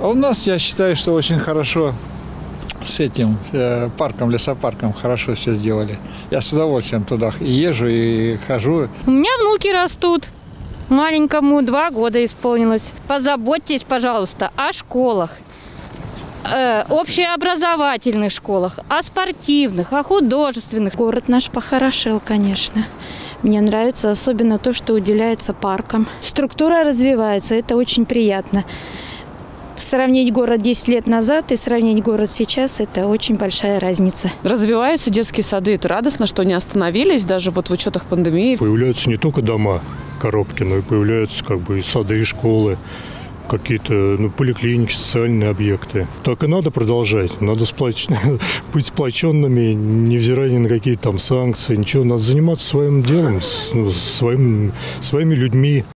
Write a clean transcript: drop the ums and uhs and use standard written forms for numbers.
А у нас, я считаю, что очень хорошо с этим парком, лесопарком хорошо все сделали. Я с удовольствием туда и езжу, и хожу. У меня внуки растут. Маленькому 2 года исполнилось. Позаботьтесь, пожалуйста, о школах, общеобразовательных школах, о спортивных, о художественных. Город наш похорошел, конечно. Мне нравится особенно то, что уделяется паркам. Структура развивается, это очень приятно. Сравнить город 10 лет назад и сравнить город сейчас – это очень большая разница. Развиваются детские сады. Это радостно, что они остановились даже вот в учетах пандемии. Появляются не только дома, коробки, но и появляются и сады, и школы, какие-то поликлиники, социальные объекты. Так и надо продолжать. Надо быть сплоченными, невзирая ни на какие санкции. Ничего, надо заниматься своим делом, своими людьми.